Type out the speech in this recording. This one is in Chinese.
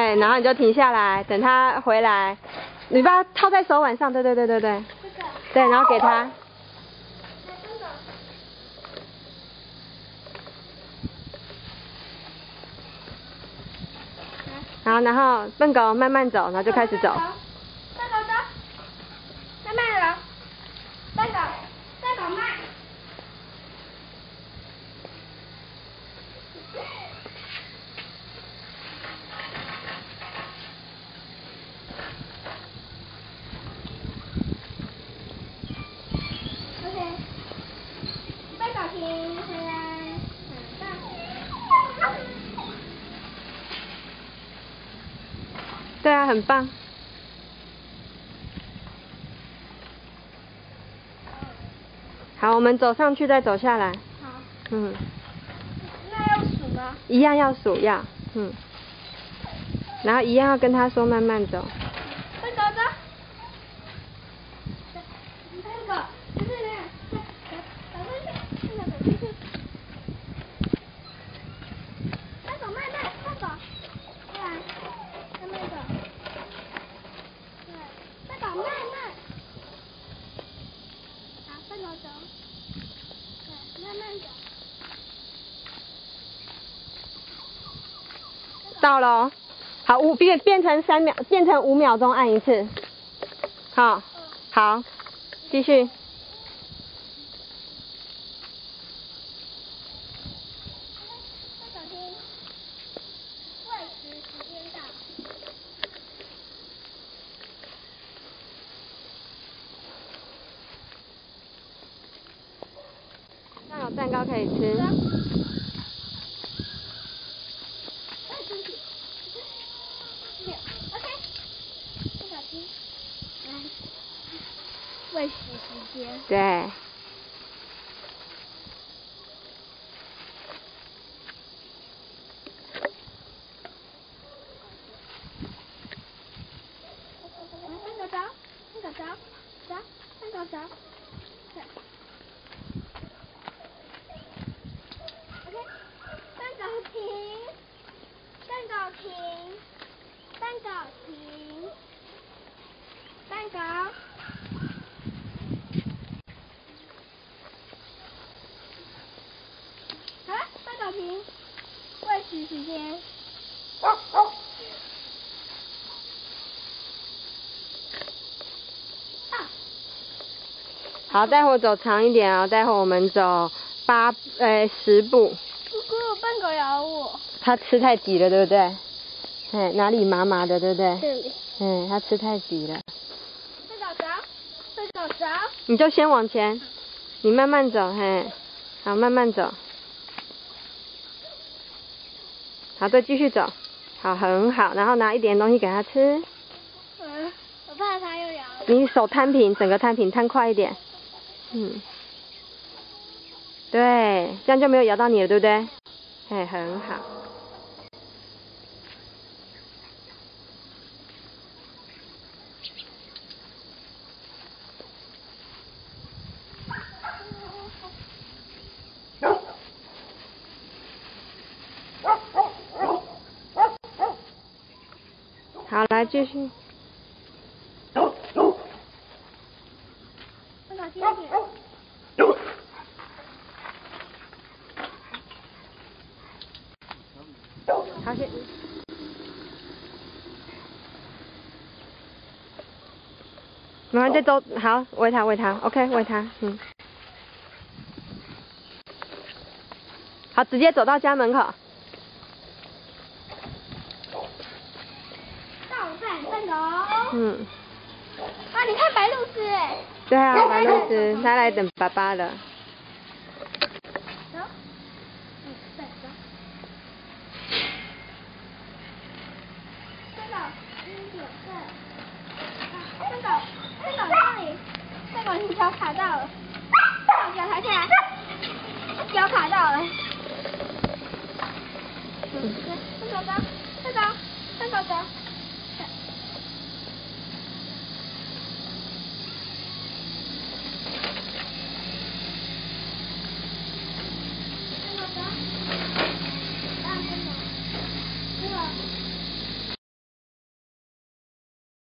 对，然后你就停下来，等他回来，你把它套在手腕上，对。对，然后给他。好，然后笨狗慢慢走，然后就开始走。 笨狗走，慢慢走，笨狗慢。OK， 笨狗停，回来，很棒。 对啊，很棒。好，我们走上去再走下来。 好。 嗯。 那要数吗？ 一样要数，要。然后一样要跟他说慢慢走。 笨狗走。笨狗，就是这样。走过去，笨狗走进去。笨狗慢，笨狗。过来，慢慢走。对，笨狗慢。好，笨狗走。对，慢慢走。 到了哦，好变成3秒，变成5秒钟按一次，好，好，继续。 笨狗听，喂食时间到。 上有蛋糕可以吃。 喂食时间。 对。 笨狗走，笨狗走，笨狗走。对。OK， 笨狗停，笨狗停，笨狗停，笨狗。好了，笨狗停，喂食时间。 好，待会走长一点哦，待会我们走10步。 姑姑，笨狗咬我。 它吃太急了，对不对？哪里麻麻的，对不对？ 这里。 它吃太急了。 笨狗走，笨狗走。 你就先往前，你慢慢走，好，慢慢走。好，再继续走，好，很好，然后拿一点东西给它吃。 我怕它又咬我。 你手摊平，整个摊平，摊快一点。对，这样就没有咬到你了，对不对？很好。好，来继续。 笨狗接住。 好，先。然后再走，好，喂它 ，OK， 喂它，好，直接走到家门口。 到站，笨狗。你看白鹭鸶哎。 对啊，白鹭鸶，它来等爸爸了。 走。对，走。笨狗，1、9、4。笨狗这里，笨狗你脚卡到了，笨狗脚抬起来，脚卡到了。笨狗走，笨狗走。